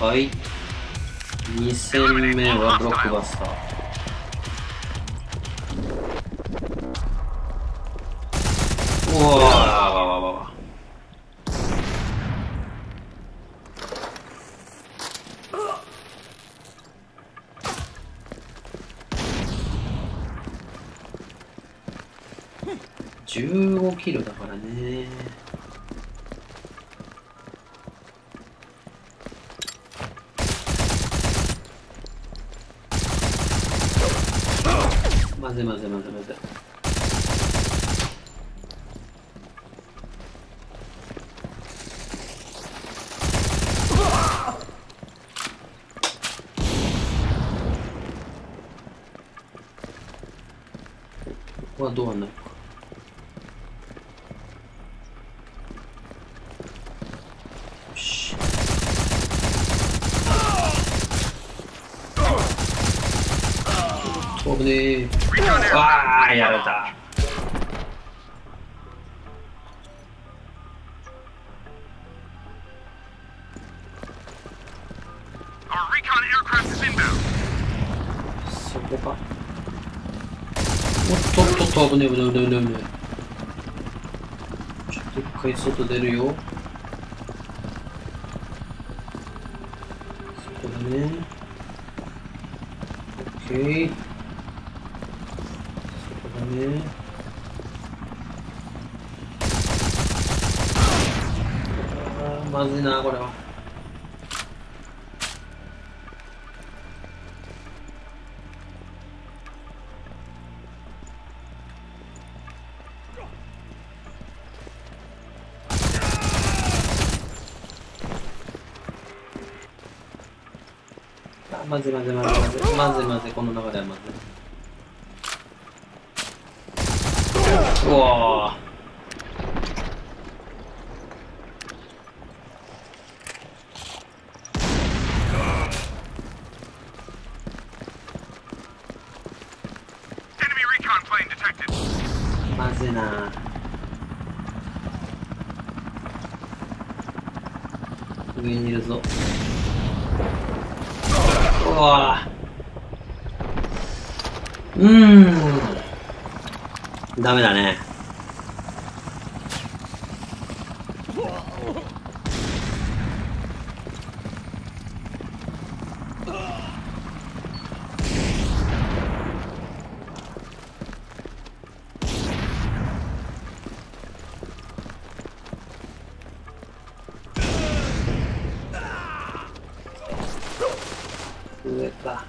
はい。2戦目はブロックバスター。うわわ15キロだからね。混ぜ混ぜ混ぜ混ぜ。ここはドアないか。よし。危ねえ。わあ、やられた。そこか。おっとっとっと、危ねえ危ねえ危ねえ危ねえ。ちょっと一回外出るよ。そこだね。オッケー。そこだね。あー、まずいな、これは。まずいまずいまずいまずいまずいまずい、この中ではまずい。うわー。まずいな。上にいるぞ。うわダメだね。上か。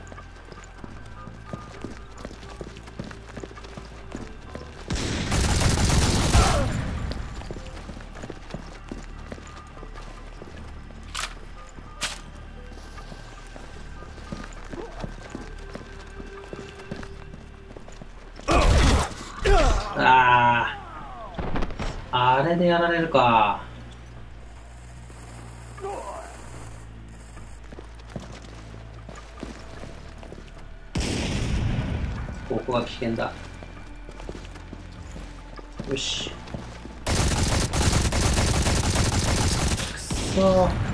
ああ、あれでやられるか。ここは危険だ。よし。くそー。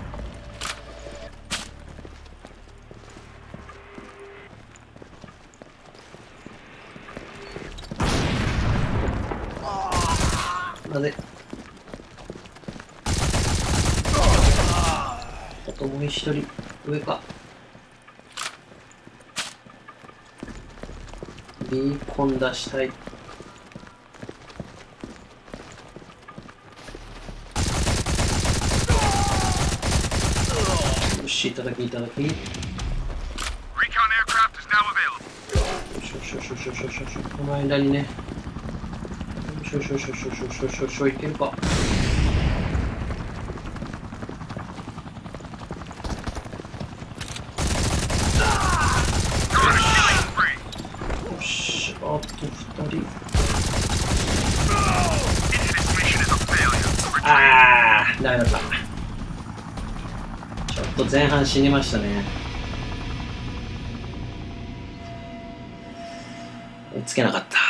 なぜあともう一人上か。ビーコン出したい。よし、いただきいただき。よしよしよしよしよしよしよし。この間にね。よしよしよしよしよしよしよしよしよし、いけるか。よし、あと2人。あー、ダメだった。ちょっと前半死にましたね。追いつけなかった。